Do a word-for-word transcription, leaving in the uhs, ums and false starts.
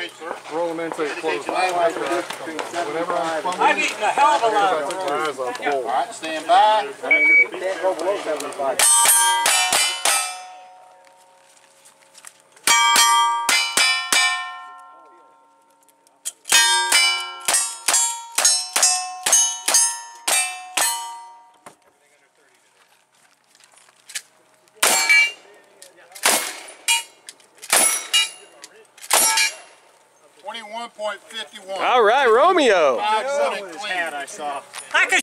Okay, sir. Roll them in so you close. Whenever I'm fumbling, I've eaten a hell of a lot of my eyes off the hole. All right, stand by. I mean, you can't go below seventy-five. twenty-one point five one. All right, Romeo. Five, seven, clean. I saw. I could